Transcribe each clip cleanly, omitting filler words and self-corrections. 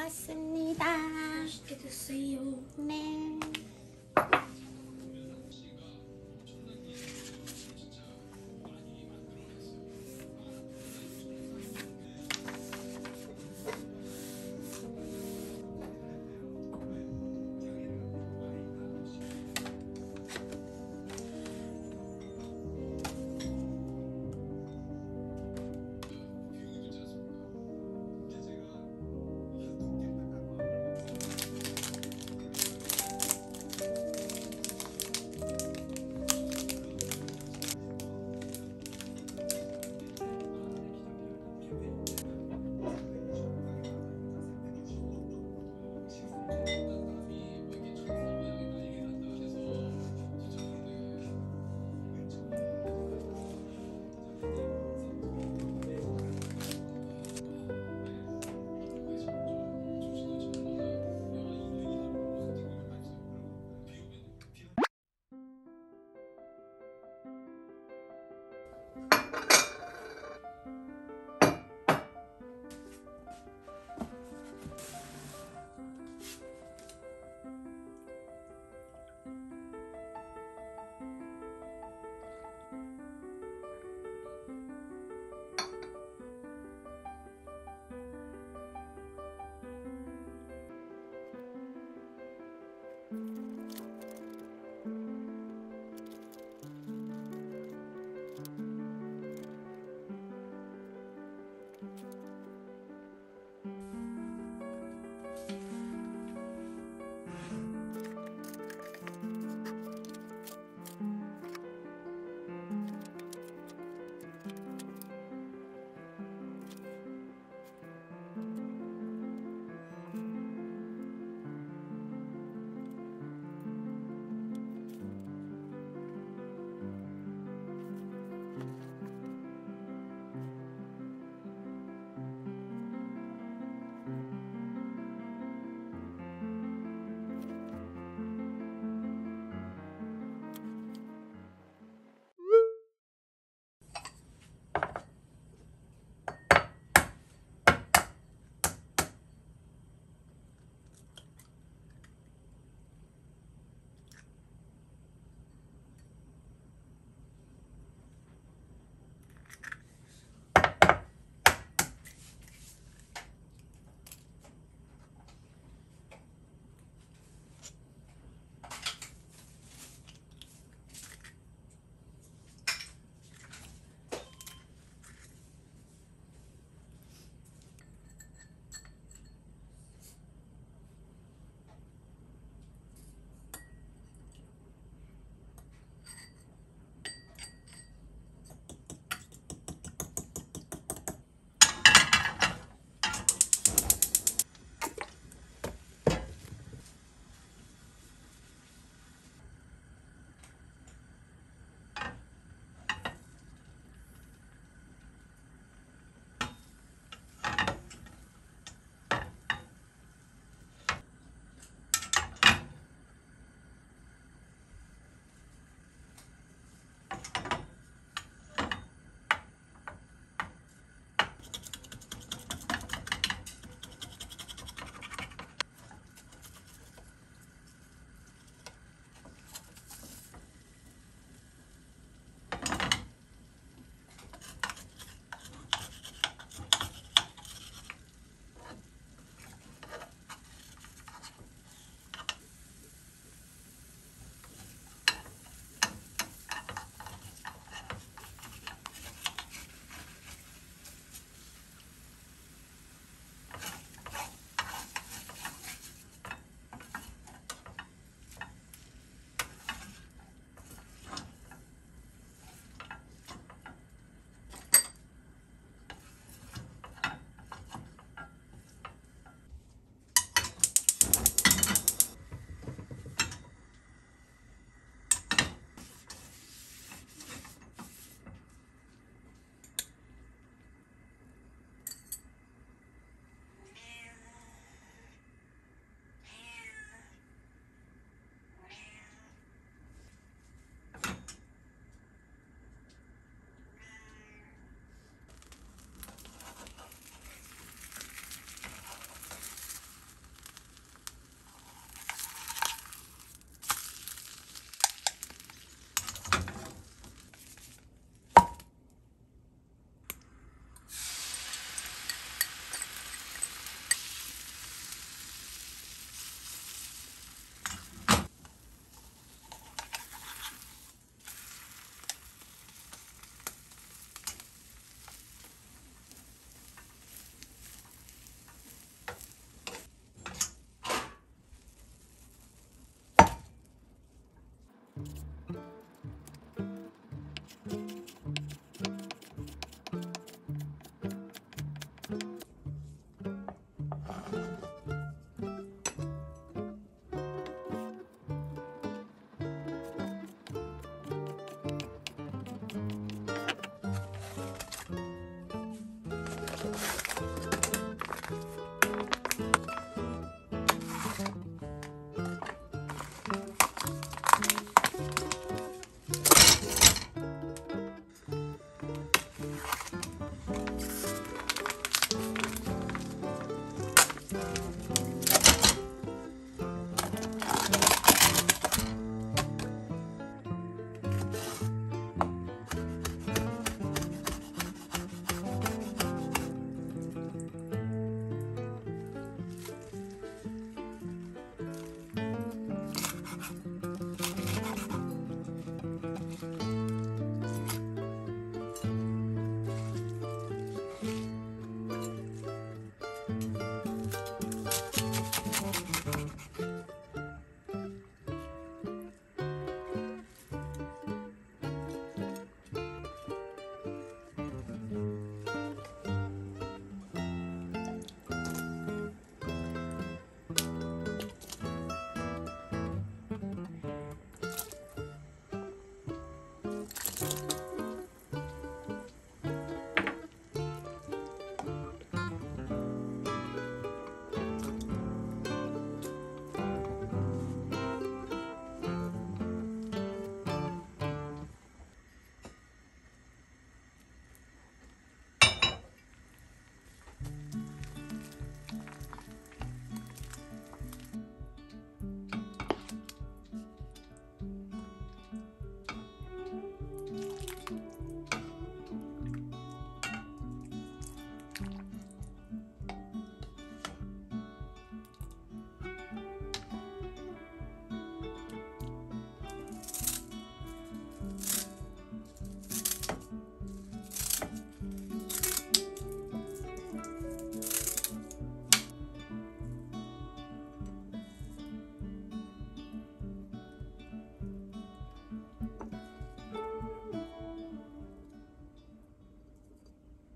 왔습니다. 맛있게 드세요. 네.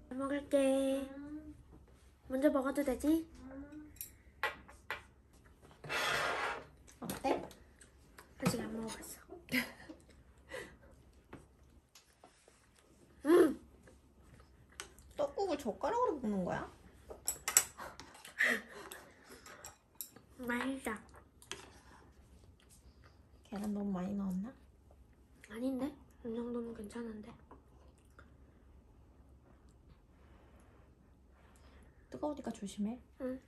잘 먹을게. 먼저 먹어도 되지? 어때? 아직 안 먹어봤어. 떡국을 젓가락으로 볶는 거야? 맛있다. 계란 너무 많이 넣었나? 아닌데? 이 정도면 괜찮은데. 뜨거우니까 조심해. 응.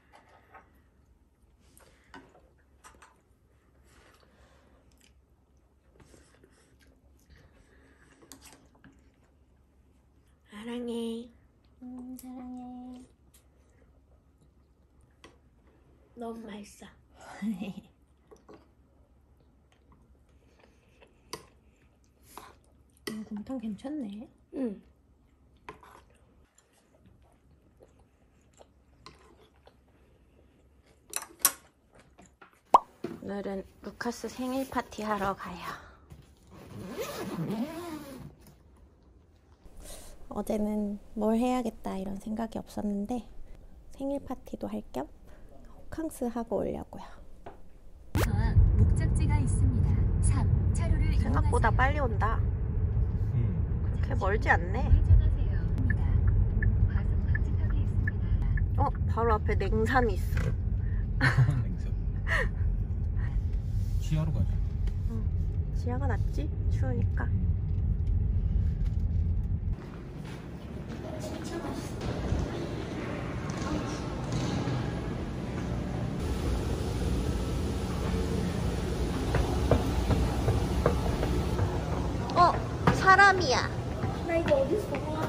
사랑해. 사랑해. 너무 맛있어. 곰탕 괜찮네. 응. 오늘은 루카스 생일 파티 하러 가요. 어제는 뭘 해야겠다 이런 생각이 없었는데 생일 파티도 할 겸 호캉스 하고 오려고요. 목적지가 있습니다. 3. 차로를 생각보다 빨리 온다. 그렇게 멀지 않네. 바로 앞에 냉삼이 있어. 냉삼. 지하로 가자. 지하가 낫지? 추우니까. 진짜 맛있어. 사람이야. 나 이거 어디서 먹어?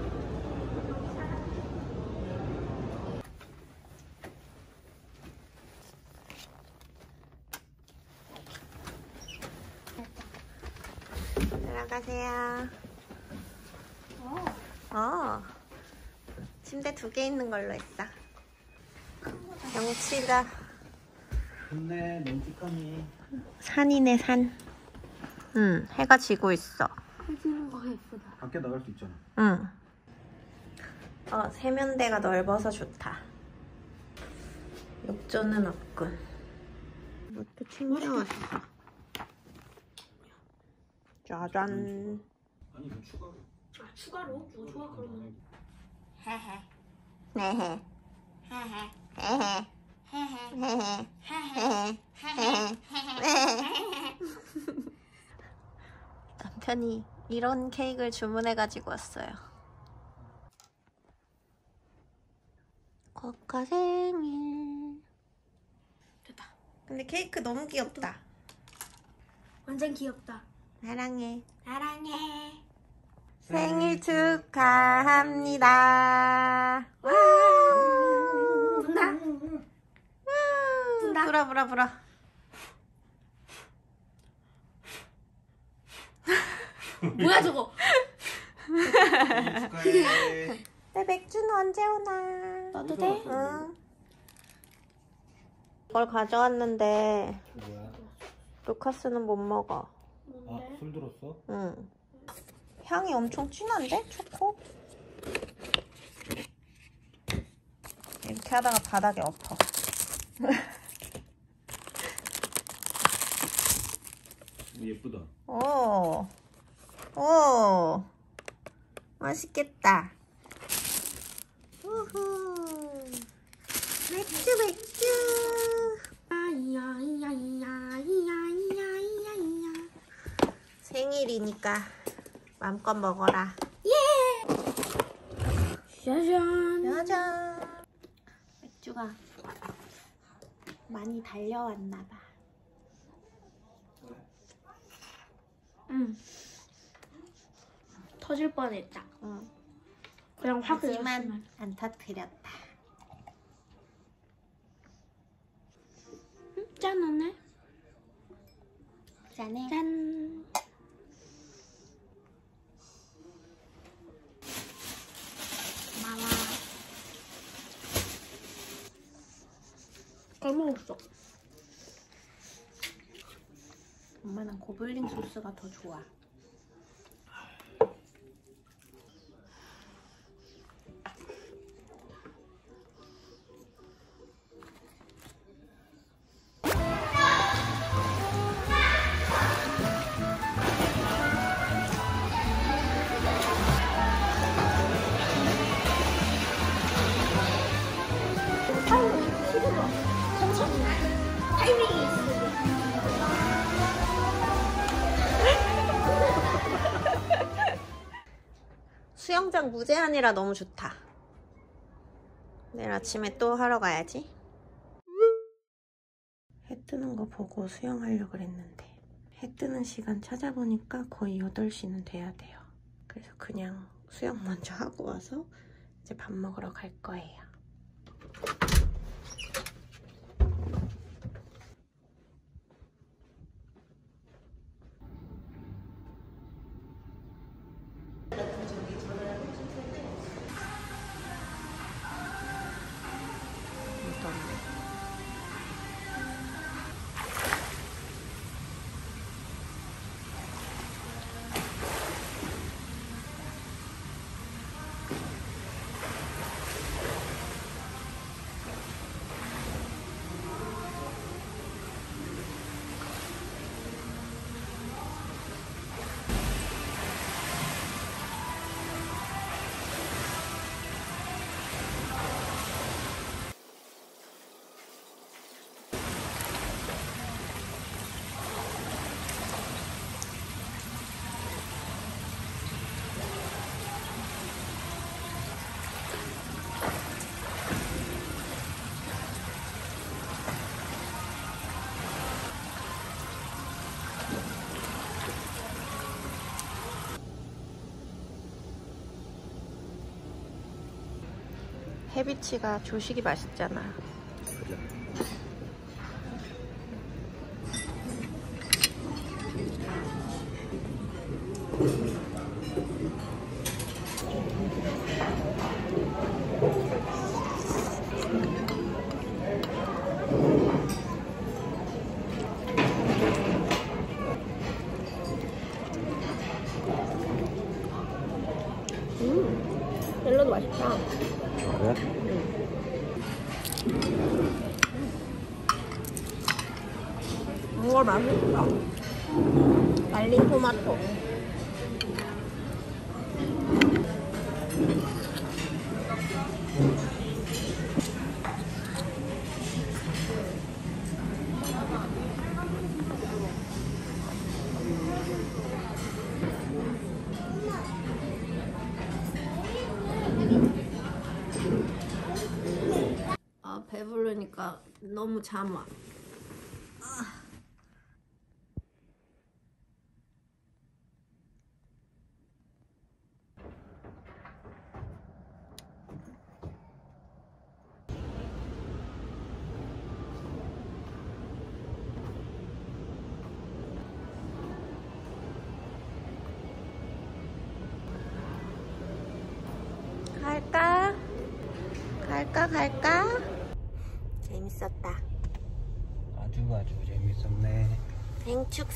들어가세요. 침대 2개 있는 걸로 했어. 경치가 좋네, 맹직하니. 산이네, 산. 해가 지고 있어. 해지는 거 예쁘다. 밖에 나갈 수 있잖아. 세면대가 넓어서 좋다. 욕조는 없군. 이것도 챙겨왔어. 짜잔. 아니, 이거 추가로. 아, 추가로? 뭐 좋아, 그러면. 헤헤. 네헤. 헤헤. 헤헤. 헤헤. 헤헤. 남편이 이런 케이크를 주문해가지고 왔어요. 코카 생일. 됐다. 근데 케이크 너무 귀엽다. 완전 귀엽다. 사랑해. 사랑해. 생일 축하합니다. 와. 분다. 분다. 불어. 뭐야, 저거? 축하해. 내 맥주는 언제 오나? 너도 돼? 응. 이걸 가져왔는데 뭐야? 루카스는 못 먹어. 뭔데? 술 들었어? 응. 향이 엄청 진한데? 초코? 이렇게 하다가 바닥에 엎어. 예쁘다. 오, 맛있겠다. 우후. 맥주. 생일이니까 마음껏 먹어라. 짜잔. 짜잔. 맥주가 많이 달려왔나봐. 응. 터질 뻔했다. 응. 그냥 확 하지만 흘렸으면. 안 터뜨렸다. 짠, 오늘. 짠해. 짠. 고마워. 까먹었어. 엄마는 고블린 소스가 더 좋아. 수영장 무제한이라 너무 좋다. 내일 아침에 또 하러 가야지. 해 뜨는 거 보고 수영하려고 그랬는데 해 뜨는 시간 찾아보니까 거의 8시는 돼야 돼요. 그래서 그냥 수영 먼저 하고 와서 이제 밥 먹으러 갈 거예요. 해비치가 조식이 맛있잖아. 샐러드 맛있다. 그래? 우와, 맛있다. 말린 토마토. 배부르니까 너무 잠 와. 갈까? 재밌었다. 아주 재밌었네. 생축.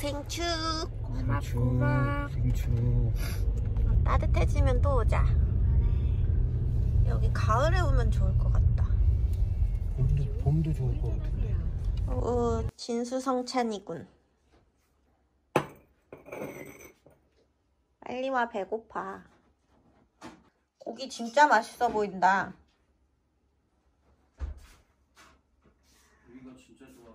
생축. 따뜻해지면 또 오자. 여기 가을에 오면 좋을 것 같다. 봄도 좋을 것 같은데. 진수성찬이군. 빨리 와, 배고파. 고기 진짜 맛있어 보인다. 여기가 진짜 좋아.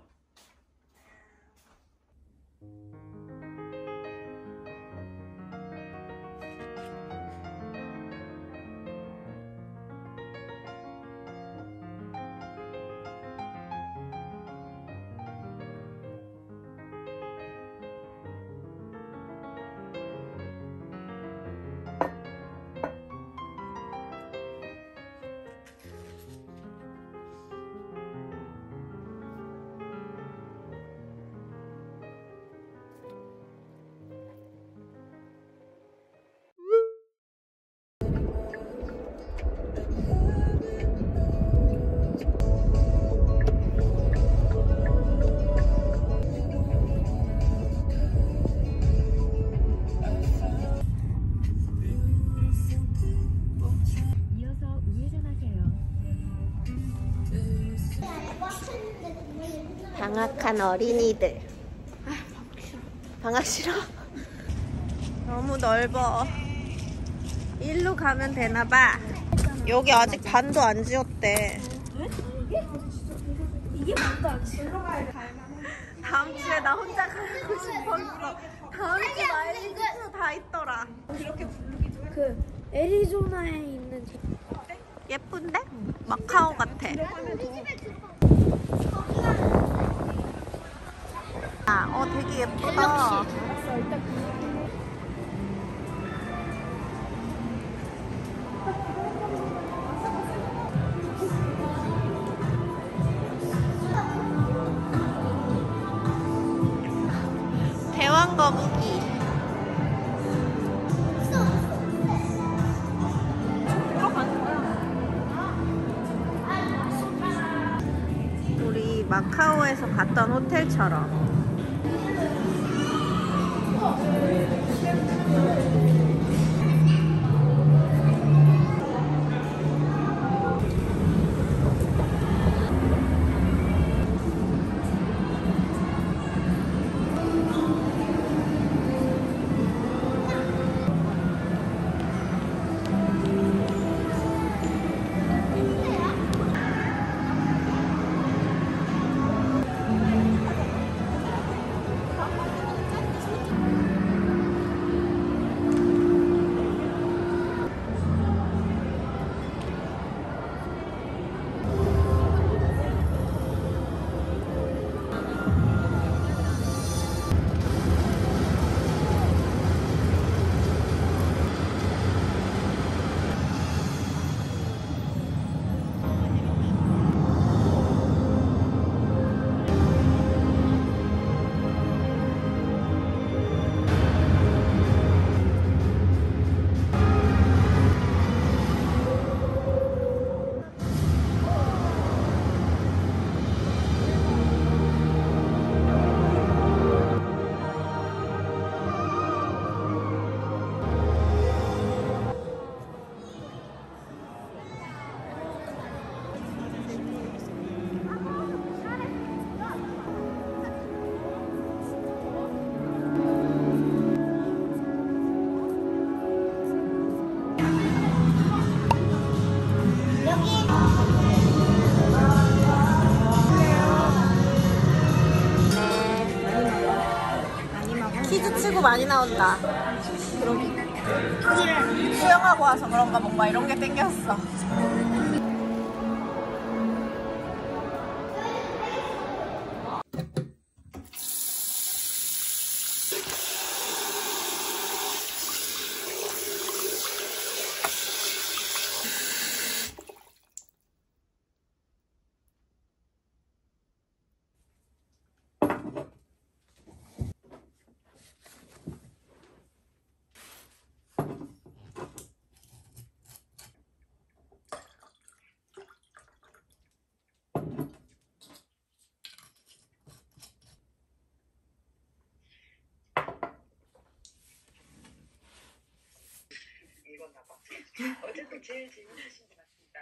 방학한 어린이들. 방학 싫어? 너무 넓어. 일로 가면 되나봐. 여기 아직 반도 안 지었대. 이게 반도 안 지어. 다음 주에 나 혼자 가고 싶었어. 다음 주 마일리지 다 있더라. 그 애리조나에 있는 예쁜데? 마카오 같아. 아, 되게 예쁘다. 대왕 거북이. 우리 마카오에서 갔던 호텔처럼. 퀴즈 치고 많이 나온다. 수영하고 와서 그런가 뭔가 이런 게 땡겼어. 어쨌든 제일 재밌으신 것 같습니다.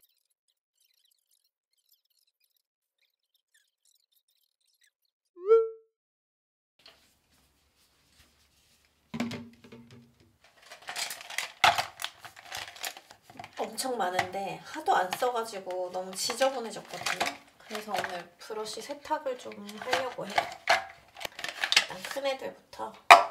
엄청 많은데 하도 안 써가지고 너무 지저분해졌거든요. 그래서 오늘 브러쉬 세탁을 좀 하려고 해요. 일단 큰 애들부터.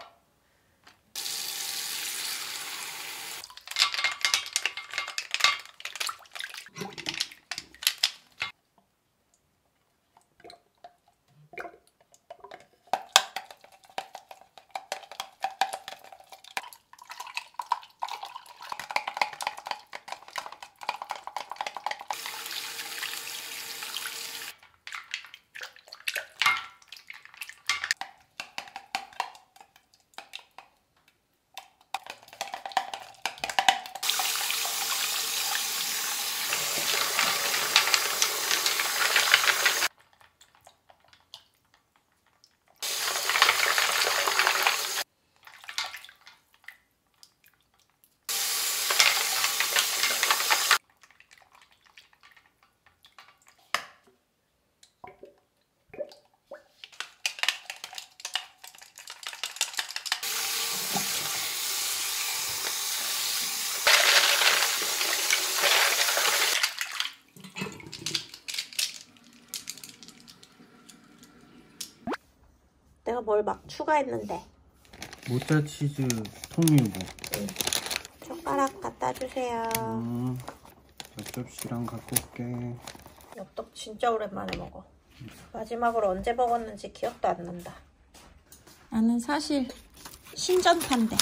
내가 뭘 막 추가했는데. 모짜치즈 통밀무. 조금. 숟가락 갖다 주세요. 접시랑 갖고 올게. 엽떡 진짜 오랜만에 먹어. 마지막으로 언제 먹었는지 기억도 안 난다. 나는 사실 신전파인데.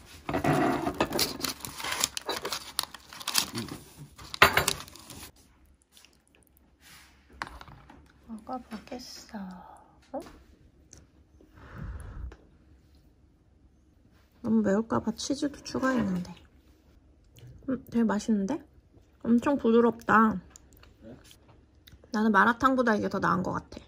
먹어보겠어. 어? 너무 매울까봐 치즈도 추가했는데. 되게 맛있는데? 엄청 부드럽다. 나는 마라탕보다 이게 더 나은 것 같아.